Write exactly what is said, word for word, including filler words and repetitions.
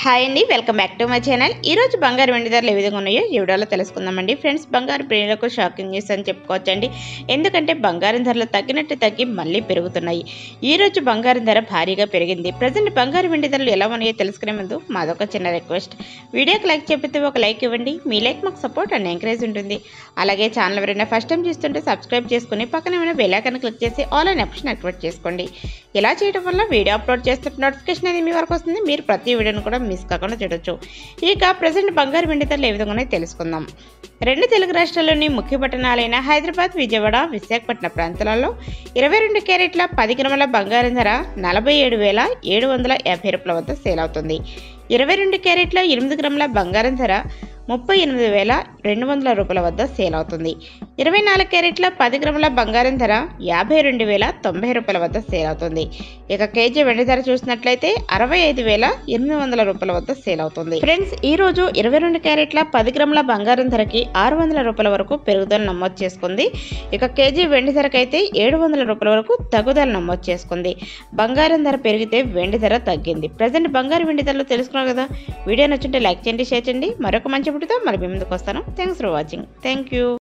Hi అండి, welcome back to my channel. ఈరోజు బంగారు వెండి ధరలు ఏ విధంగా ఉన్నాయో ఈ వీడియోలో తెలుసుకుందామండి. ఫ్రెండ్స్, బంగారు ప్రియులకు షాకింగ్ న్యూస్ అని చెప్పుకోవచ్చండి. ఎందుకంటే బంగారం ధరలు తగ్గినట్టు తగ్గి మళ్ళీ పెరుగుతున్నాయి. ఈరోజు బంగారం ధర భారీగా పెరిగింది. ప్రజెంట్ బంగారు వెండి ధరలు ఎలా ఉన్నాయో తెలుసుకునే ముందు మాదొక చిన్న రిక్వెస్ట్. వీడియోకి లైక్ చెప్పితే ఒక లైక్ ఇవ్వండి. మీ లైక్ మాకు సపోర్ట్ అండ్ ఎంకరేజ్ ఉంటుంది. అలాగే ఛానల్ ఎవరైనా ఫస్ట్ టైం చూస్తుంటే సబ్స్క్రైబ్ చేసుకుని పక్కన ఏమైనా బెల్ ఐకాన్ క్లిక్ చేసి ఆల్ అనే ఆప్షన్ యాక్టివేట్ చేసుకోండి. ఇలా చేయడం వల్ల వీడియో అప్లోడ్ చేస్తున్న నోటిఫికేషన్ అనేది మీ వరకు వస్తుంది. మీరు ప్రతి వీడియోను కూడా మిస్ కాకుండా చూడొచ్చు. ఇక ప్రజెంట్ బంగారు వెండి ధరలు ఏ విధంగానే తెలుసుకుందాం. రెండు తెలుగు రాష్ట్రాల్లోని ముఖ్య పట్టణాలైన హైదరాబాద్, విజయవాడ, విశాఖపట్నం ప్రాంతాలలో ఇరవై రెండు క్యారెట్ల పది గ్రాముల బంగారం ధర నలభై ఏడు వేల ఏడు వందల యాభై రూపాయల వద్ద సేల్ అవుతుంది. ఇరవై రెండు క్యారెట్ల ఎనిమిది గ్రాముల బంగారం ధర ముప్పై ఎనిమిది వేల రెండు వందల రూపాయల వద్ద సేల్ అవుతుంది. ఇరవై నాలుగు క్యారెట్ల పది గ్రాముల బంగారం ధర యాభై రెండు వేల తొంభై రూపాయల వద్ద సేల్ అవుతుంది. ఇక కేజీ వెండి ధర చూసినట్లయితే అరవై ఐదు వేల ఎనిమిది వందల రూపాయల వద్ద సేల్ అవుతుంది. ఫ్రెండ్స్, ఈ రోజు ఇరవై రెండు క్యారెట్ల పది గ్రాముల బంగారం ధరకి ఆరు వందల రూపాయల వరకు పెరుగుదల నమోదు చేసుకుంది. ఇక కేజీ వెండి ధరకైతే ఏడు వందల రూపాయల వరకు తగ్గుదల నమోదు చేసుకుంది. బంగారం ధర పెరిగితే వెండి ధర తగ్గింది. ప్రజెంట్ బంగారు వెండి ధరలు తెలుసుకున్నారు కదా. వీడియో నచ్చుంటే లైక్ చేయండి, షేర్ చేయండి. మరొక మంచి వీడియోతో మరి మీ ముందుకు వస్తాను. Thanks for watching. Thank you.